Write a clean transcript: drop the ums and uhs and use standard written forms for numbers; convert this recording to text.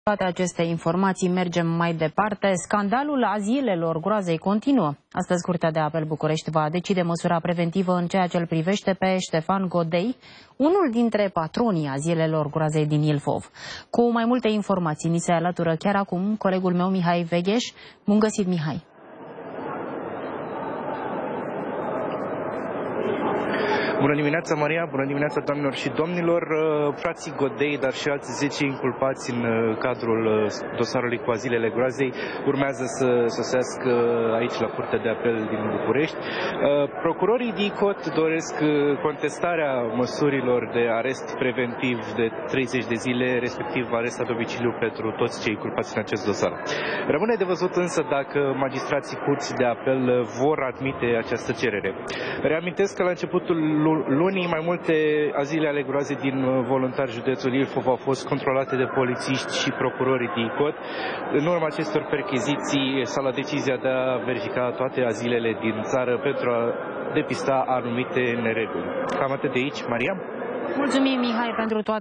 Toate aceste informații mergem mai departe. Scandalul azilelor groazei continuă. Astăzi, Curtea de Apel București va decide măsura preventivă în ceea ce îl privește pe Ștefan Godei, unul dintre patronii azilelor groazei din Ilfov. Cu mai multe informații ni se alătură chiar acum colegul meu Mihai Vegheș. Bun găsit, Mihai! Bună dimineața, Maria! Bună dimineața, doamnelor și domnilor! Frații Godei, dar și alți 10 inculpați în cadrul dosarului cu azilele groazei urmează să sosească aici la Curtea de Apel din București. Procurorii DICOT doresc contestarea măsurilor de arest preventiv de 30 de zile, respectiv arest la domiciliu pentru toți cei inculpați în acest dosar. Rămâne de văzut însă dacă magistrații Curții de Apel vor admite această cerere. Reamintesc că la începutul lunii, mai multe azile ale groazei din Voluntari, județul Ilfov, au fost controlate de polițiști și procurorii DICOT. În urma acestor percheziții s-a luat decizia de a verifica toate azilele din țară pentru a depista anumite nereguli. Cam atât de aici, Maria. Mulțumim, Mihai, pentru toate.